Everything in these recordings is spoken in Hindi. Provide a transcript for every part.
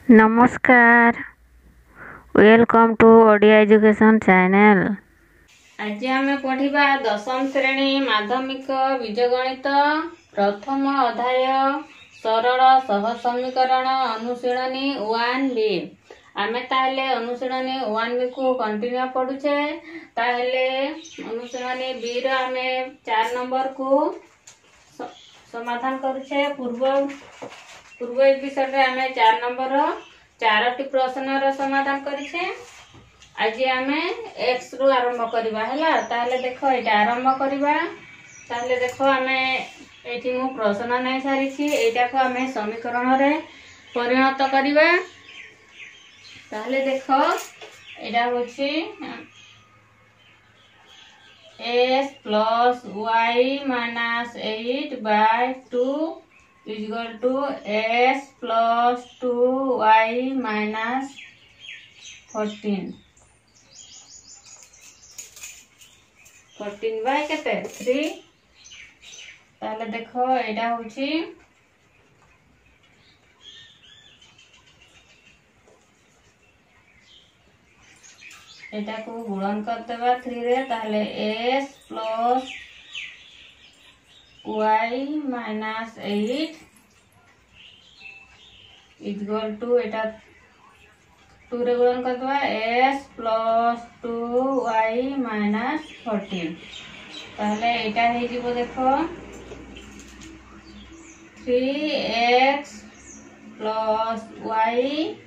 नमस्कार, welcome to Odia education channel. आज आम पढ़ा दशम श्रेणी माध्यमिक बीजगणित प्रथम अध्याय सरल सह समीकरण अनुशीलनी 1B। आमे ताहले अनुशीलनी 1B को कंटिन्यू पढ़ुचे। ताहले अनुशीलनी B रो आमे 4 नंबर को समाधान करूचे। पूर्व एपिसोड रे आमे 4 नंबर 4टी प्रश्न रो समाधान करिसे। आज आमे x रु आरंभ करबा हैला। ताहले देखो एटा आरंभ करबा। ताहले देखो आमे एठी मु प्रश्न नै सारिछि। एटा को आमे समीकरण रे परिणत करबा। ताहले देखो एटा होछि s plus y minus 8/2 is equal to s plus 2y minus 14 by केते 3। ताहले देखो एटा होछि एटा को गुणन कर देबा 3 रे। ताहले s plus y minus 8 is equal to एटा 2 रे गुणन कर देबा s plus 2y minus 14। ताहले एटा हे जीवो देखो 3x plus y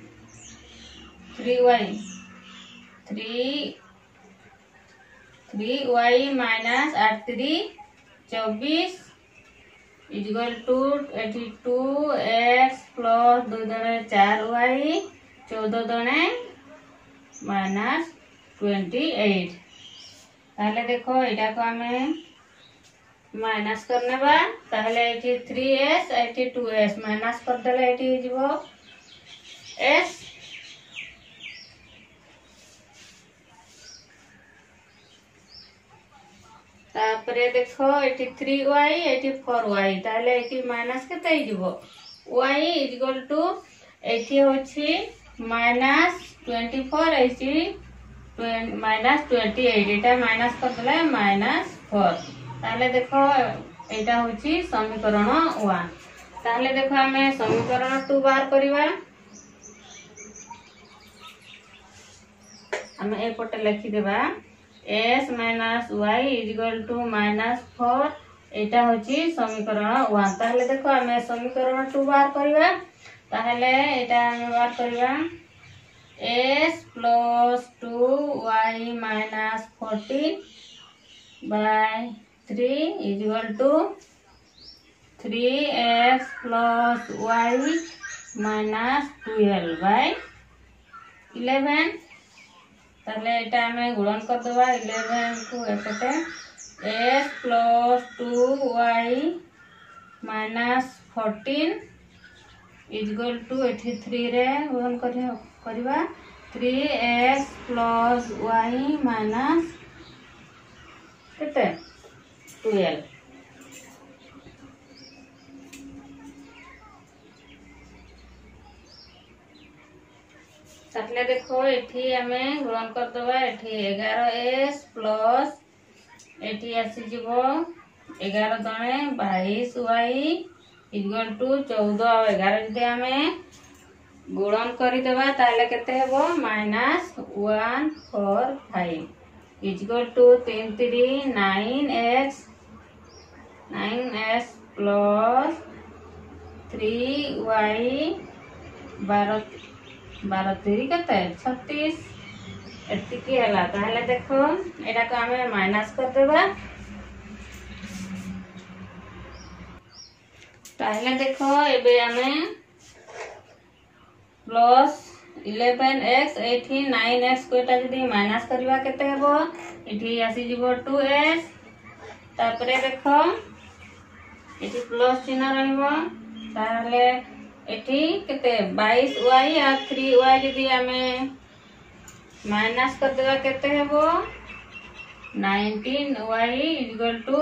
3y minus 8 24 is equal to 2x plus 2 दने 4y 14 दने minus 28। ताहले देखो एटा को हमें माइनस करने बा। ताहले एठी 3s एठी 2s माइनस कर देले एठी जीवो s। तापरे देखो एठी 3y एठी 4y। ताहले एठी माइनस केते जीवो y इज इक्वल टू एठी होछि -24 एठी -28 एटा माइनस कर देले -4। ताहले देखो एटा होछि समीकरण 1। ताहले देखो हमें समीकरण 2 बार करबा। हमें ए पटे लिखि देबा s minus y is equal to -4। एटा होछि समीकरण 1। ताहले देखो हमें समीकरण 2 बार करबा। ताहले एटा हमें बार करबा s plus 2y minus 14/3 is equal to 3x plus y minus 12/11। ताहले एटा हमें गुणन कर देबा 11 को एपटे s plus 2y minus 14 is equal to एठी 3 रे गुणन करबा 3x plus y minus केते 12। ताहले देखो एठी हमें गुणन कर देबा एठी 11s प्लस एठी आसी जीवो 11 दने 22y इक्वल टू 14 और 11 जदि हमें गुणन करि देबा ताले केते हेबो -145 equal to 3 3 9s plus 3y 12 3 केते 36 एतिकी हला। ताहले देखो एटा को हमें माइनस कर देबा। ताहले देखो एबे हमें प्लस 11x एठी 9x को एटा जदी माइनस करबा केते हेबो एठी आसी जीवो 2s। तापरे देखो एठी प्लस चिन्ह रहइबो। ताहले एठी केते 22y और 3y जदी हमें माइनस कर देबा केते हेबो 19y इक्वल टू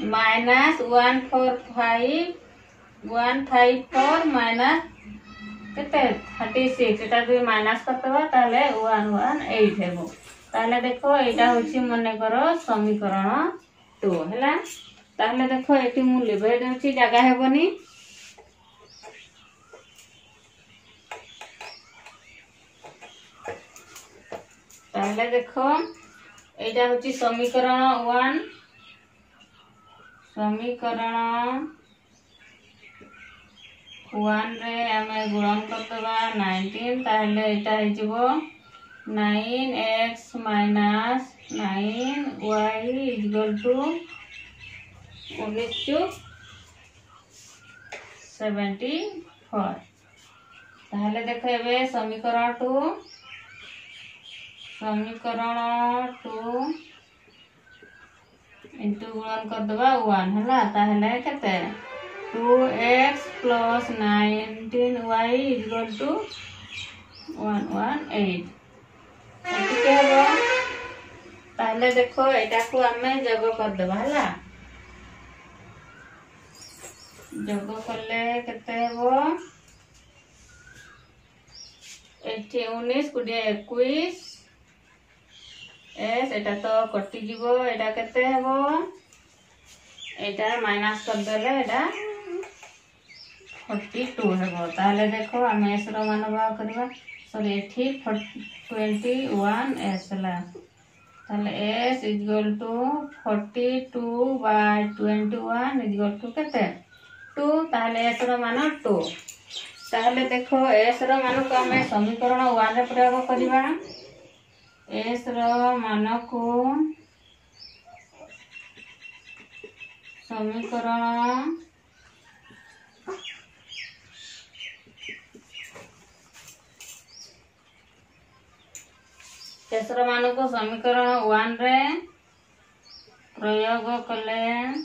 -154 154 minus केते 36 एटा भी माइनस करतबा ताले 118 हेबो। ताले देखो एटा होची मने करो समीकरण 2 हैला। ताले देखो एटी मु लिभे देउची जगह हेबोनी। ताले देखो एटा होची समीकरण 1 समीकरण 1 रे आमे गुणन करतबा 19 ताले एटा हे जिवो 9x minus 9y equal to 19/74। ताले देखो एबे समीकरण 2 इंटू गुणन करदबा 1 हला। ताले केते 2x plus 19y equal to 118 ठीक है। ताले देखो एटा को आमे जोग करदबा हला। जोग करले केते हेबो 19 गुड़िया 21 एस एटा तो कटि जीवो एटा केते हेबो एटा माइनस कर देले एटा 42 हेबो। ताले देखो आमे एस रो मान बा करबा सॉरी एठी 21 एस ला। ताले S equal to 42/21 equal to केते 2। ताले एस रो मान 2। ताले देखो एस रो मान को आमे समीकरण 1 रे प्रयोग करबा। एस रो मान को समीकरण एस रो मान को समीकरण 1 रे प्रयोग कले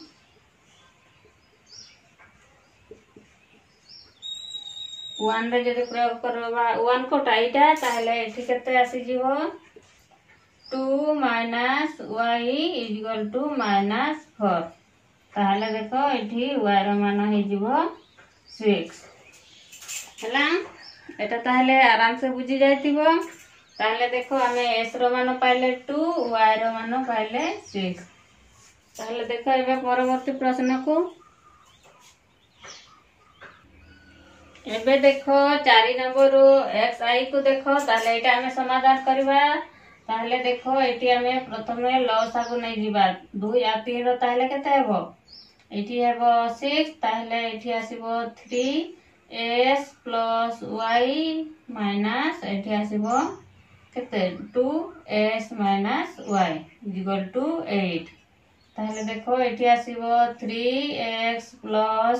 1 रे जदि प्रयोग करबा 1 को टाइटा ताहले एठी केते आसी जीवो 2 माइनस y इक्वल टू -4। ताहले देखो एठी y रो मान हे जीवो 6 हला। एटा ताहले आराम से बुझी जाइतिबो। ताहले देखो आमे s रो मान पाइले 2 y रो मान पाइले 6। ताहले देखो एबे परवर्ती प्रश्न को एबे देखो 4 नंबर रो xi को देखो। ताहले एटा आमे समाधान करबा। ताहले देखो एटी आमे प्रथमे लसा को नै जिबा 2 आ 3 रो ताहले केते हेबो एटी हेबो 6। ताहले एटी आसीबो 3s प्लस y माइनस एटी आसीबो केते 2s minus y equal to 8। ताहले देखो एटी आसीबो 3x plus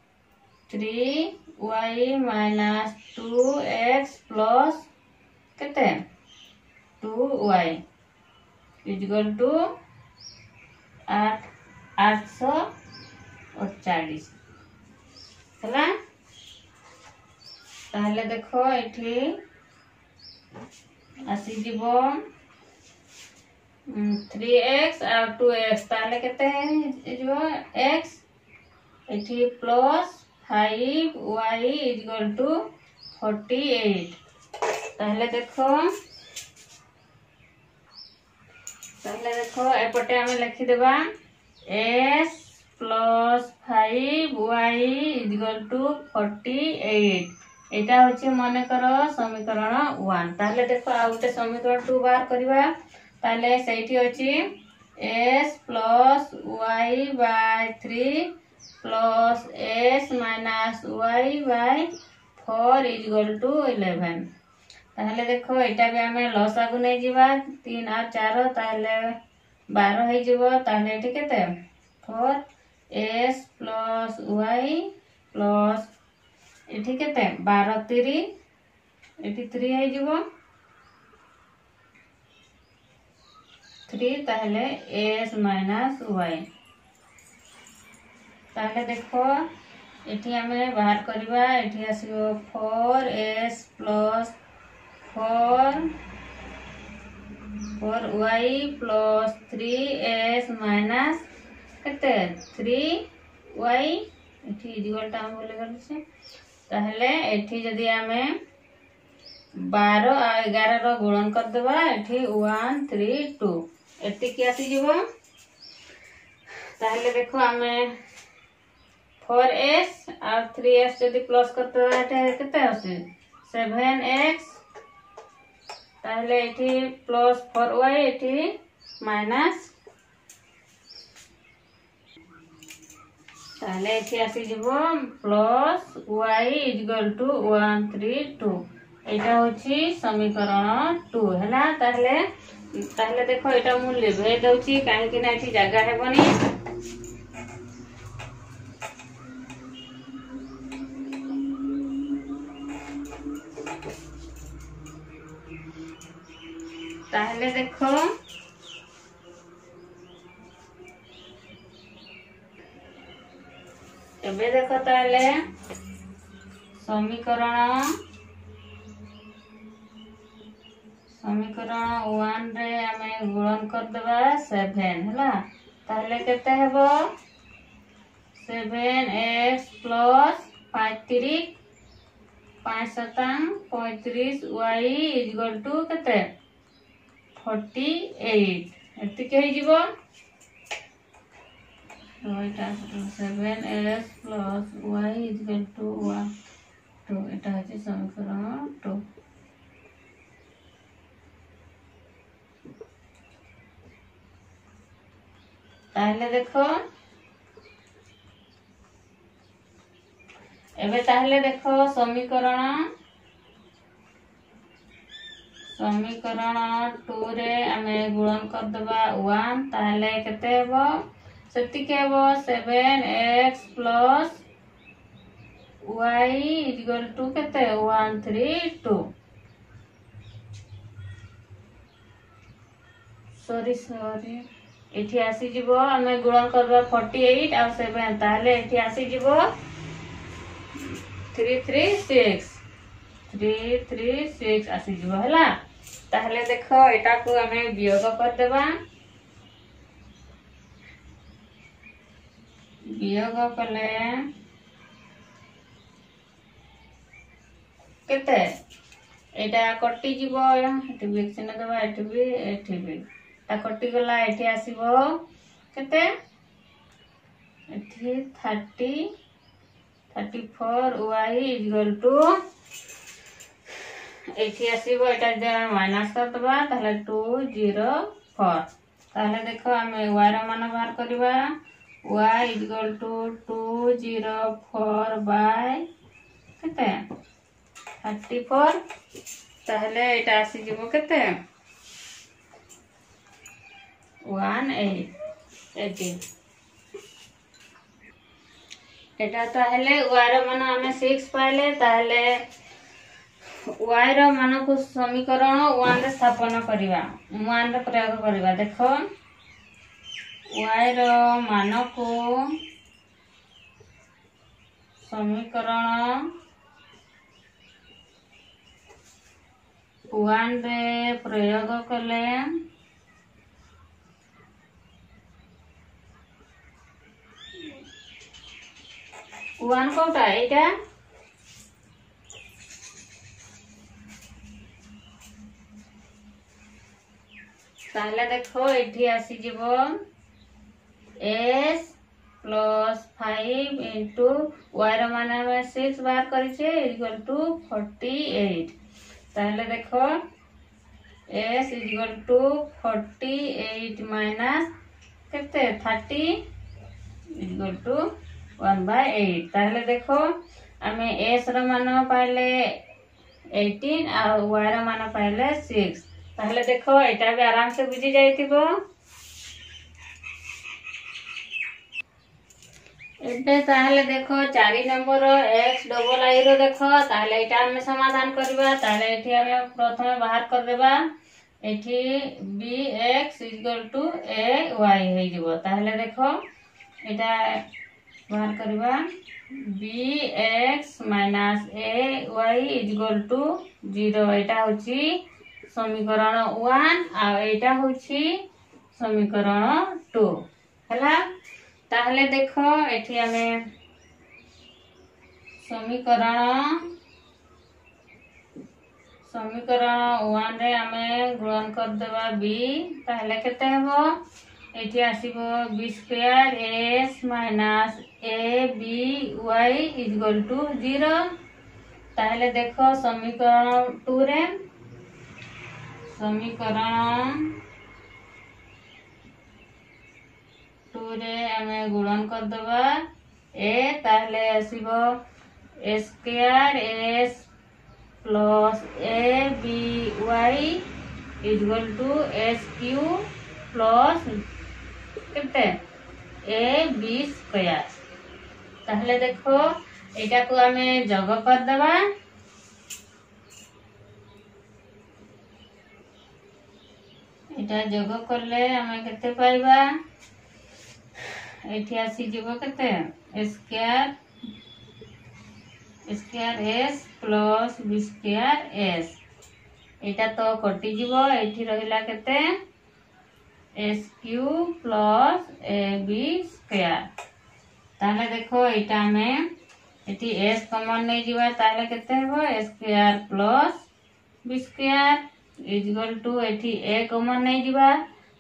3y minus 2x plus केते 2y इक्वल टू 848 हला। ताहले देखो एठी आसी जीवो 3x और 2x ताहले केते जीवो x एठी प्लस 5y इक्वल टू 48। ताहले देखो एपटे आमे लिखि देबा s plus 5y equal to 48। एटा होची मने करो समीकरण 1। ताहले देखो आ उते समीकरण 2 बाहर करबा। ताहले सेठी होची s plus y by 3 plus s minus y by 4 equal to 11। ताहले देखो एटा भी आमे लसा को नै जिबा 3 और 4 ताहले 12 हे जिवो। ताहले एठी केते 4s प्लस y प्लस एठी केते 12 3 एठी 3 हे जिवो 3 ताहले s माइनस y। ताहले देखो एठी आमे बाहर करबा एठी आसीबो 4s plus 4y plus 3s minus केते 3y एठी इक्वल टा हम बोले करछे ताहले एठी जदि आमे 12 आ 11 रो गुणन कर देबा एठी 1 3 2 एति की आसी जीवो। ताहले देखो आमे 4s और 3s जदि प्लस करते हो एठी केते आसी 7x ताहले एठी प्लस 4y एठी माइनस ताहले एठी आसी जीवो प्लस y इक्वल टू 1 3 2 एटा होची समीकरण 2 हैला। ताहले देखो एटा मु लिभे दउची काहे कि ना एठी जगह हेबनी। ताहले देखो एबे देखो ताहले समीकरण 1 रे आमे गुणन कर देबा 7 हैला। ताहले केते हेबो 7x plus 5 3 5 7 35 y equal to केते 48 एति के ही जीवो। तो एटा 7x plus y equal to 1 2 एटा है समीकरण 2। ताहले देखो एबे ताहले देखो समीकरण 2 रे आमे गुणन कर देबा 1 ताहले केते हेबो सेति के हेबो 7x plus y equal to केते 1 3 2 सॉरी एठी आसी जीवो आमे गुणन करबा 48 और 7 ताहले एठी आसी जीवो 336 आसी जीवो हैला। ताहले देखो एटा को आमे वियोग कर देबा वियोग कले केते एटा कटि जीवो एठी भी चिन्ह देबा एठी भी ता कटि गला एठी आसीबो केते एठी 34 y इक्वल टू एठी आसीबो एटा जे माइनस कर दबा ताहले 204 ताहले देखो आमे y रो मान बाहर करबा y इक्वल टू 204 बाय केते 34 ताहले एटा आसी जीवो केते 18 एटा ताहले y रो मान आमे 6 पाइले ताहले y रो मान को समीकरण 1 रे स्थापन करिवा 1 रे प्रयोग करिवा। देखो y रो मान को समीकरण 1 रे प्रयोग कले 1 कोटा एटा ताहले देखो एठी आसी जीवो s plus 5 into y row मान में 6 बार करिसे इक्वल टू 48 ताहले देखो s इक्वल टू 48 माइनस केते 30 इक्वल टू 1/8 ताहले देखो आमे s रो मान पाइले 18 और y रो मान पाइले 6 ताहले देखो एटा भी आराम से बुझी जाइतिबो। एबे ताहले देखो 4 number x double i row देखो ताहले एटा हमें समाधान करबा ताहले एठी हमें प्रथमे बाहर कर देबा एठी bx = ay हे जीवो ताहले देखो एटा बाहर करबा bx - ay = 0 एटा होची समीकरण 1 आ एटा होची समीकरण 2 हैला। ताहले देखो एठी हमें समीकरण 1 रे आमे गुणन कर देबा b ताहले केते हेबो एठी आसीबो b square s minus ab y equal to 0। ताहले देखो समीकरण 2 रे आमे गुणन कर देबा a ताहले आसीबो a square s plus A B Y equal to S Q plus केते ए बी स्क्वायर। ताहले देखो एटा को आमे जग कर देबा एटा जग करले आमे केते पाइबा एठी आसी जीवो केते square S plus B square S एटा तो कटि जीवो एठी रहिला केते S Q plus A B square. ताहले देखो एटा में एठी एस कॉमन नै जीवा ताहले केते हेबो S square plus B square equal to एठी ए कॉमन नै जीवा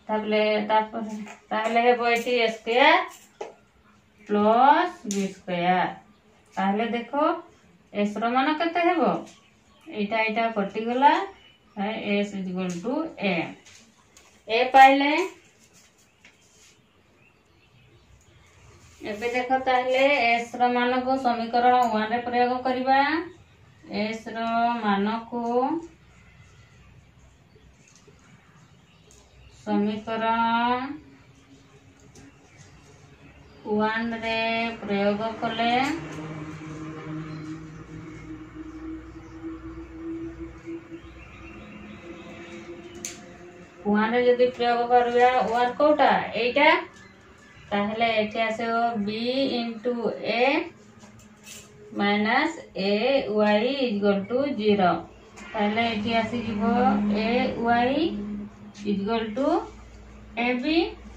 ताहले हेबो एठी S square plus B square. ताहले देखो एस रो मान केते हेबो एटा कटि गला एस इक्वल टू ए पाइले एबे देखो ताहले एस रो मान को समीकरण 1 रे प्रयोग करिबा एस रो मान को समीकरण 1 रे प्रयोग कले रे जदि प्रयोग करबा वन कोटा एटा ताहले एठी आसेबो b into a minus a y equal to 0। ताहले एठी आसी जीवो a y equal to a b।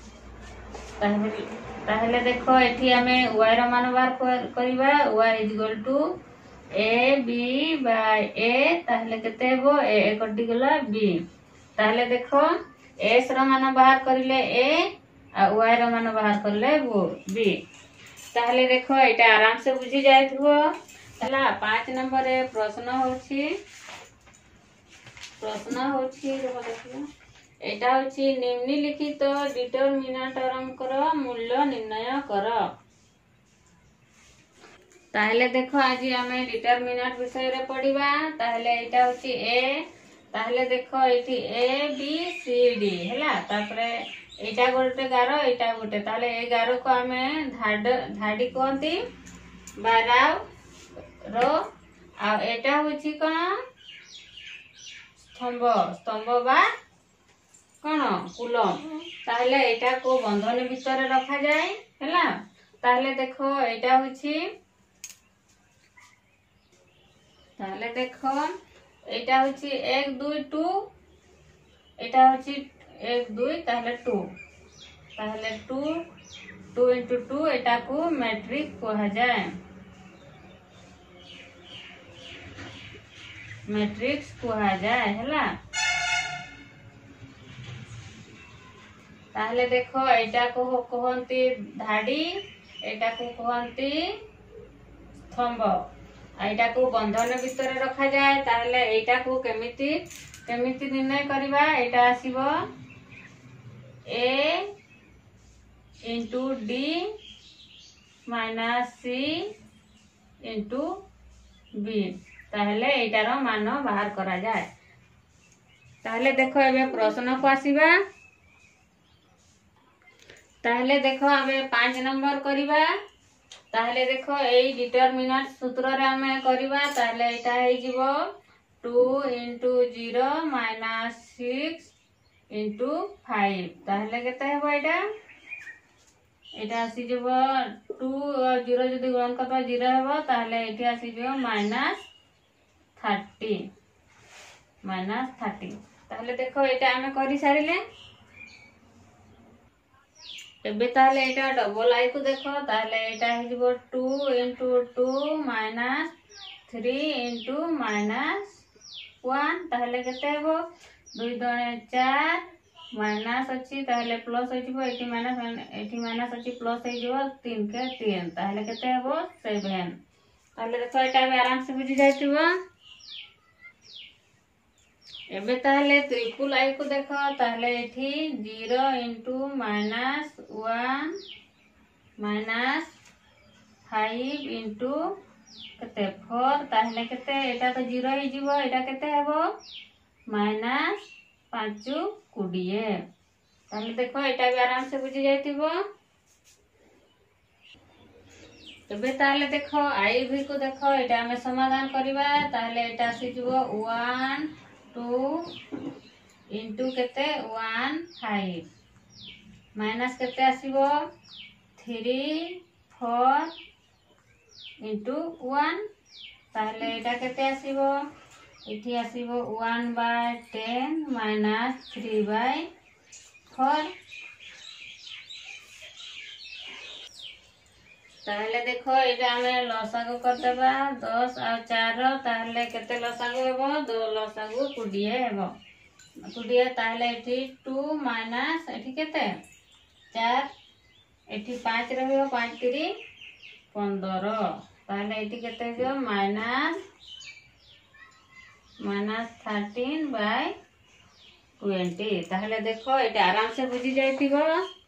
ताहले देखो एठी हमें y रो मान बाहर करबा y equal to a b by a ताहले केते हेबो a कटि गला b। ताहले देखो s रो मान बाहर करिले a आ y रो मान बाहर करले b। ताहले देखो एटा आराम से बुझी जायथबो। हला 5 नंबर रे प्रश्न होछि देखो एटा होछि निम्नलिखित डिटरमिनेंटरंकर मूल्य निर्णय कर। ताहले देखो आज हमें डिटरमिनेंट विषय रे पढिबा ताहले एटा होछि a ताहले देखो एठी a b c d हैला तापरे एटा गोटे गारो एटा गोटे ताहले ए गारो को हमें धाडी कहंती बाराव रो आ एटा होछि कोन स्तंभ बा कोन कुलम। ताहले एटा को बंधन भीतर रखा जाए हैला। ताहले देखो एटा होछि ताहले देखो एटा होछि 1 2 2 एटा होछि 1 2 ताहले 2 ताहले 2 इंटू 2 एटा को मैट्रिक्स कहा जाए हैला। ताहले देखो एटा को कहंती धाडी एटा को कहंती स्तंभ एटा को बंधन भीतर रखा जाए। ताहले एटा को केमिति निर्णय करिबा एटा आसीबो a into d minus c into b ताहले एटार मान बाहर करा जाए। ताहले देखो एबे प्रश्न को आसीबा ताहले देखो आमे 5 नंबर करिबा ताहले देखो एई डिटरमिनेंट सूत्र रे हमें करिबा ताहले एटा हे जीवो 2 इंटू 0 माइनस 6 इंटू 5 ताहले केते हेबो एटा आसी जीवो 2 और 0 जदि गुणन करबा 0 हेबो ताहले एठी आसी जीवो माइनस 30 ताहले देखो एटा हमें करि सारिले। एबे ताहले एटा डबल आई को देखो ताहले एटा हे जिवो 2 into 2 minus 3 into minus 1 ताहले केते हेबो 2 दुणे 4 माइनस अछि ताहले प्लस हो जिवो एटी माइनस अछि प्लस हो जिवो 3 के 3 ताहले केते हेबो 7 ताहले देखो एटा भी आराम से बुझी जाइतिबो। एबे ताहले ट्रिपल आई को देखो ताहले एठी 0 into minus 1 minus 5 into केते 4 ताहले केते एटा तो 0 ही जीवो एटा केते हेबो माइनस 5 20 ताहले देखो एटा भी आराम से बुझी जाइतिबो। एबे ताहले देखो आई भी को देखो एटा हमें समाधान करिबा ताहले एटा आसी जीवो 1 2 into केते 1 5 माइनस केते आसीबो 3 4 into 1 ताहले एटा केते आसीबो इठी आसीबो 1/10 minus 3/4 ताहले देखो एटा हमें लसागु कर देबा 10 और 4 ताहले केते लसागु हेबो 2 लसागु 20 हेबो 20 ताहले एठी 2 माइनस एठी केते 4 एठी 5 रहइबो 5 3 15 ताहले एठी केते हेबो माइनस 13/20 ताहले देखो एटा आराम से बुझी जाइतिबो।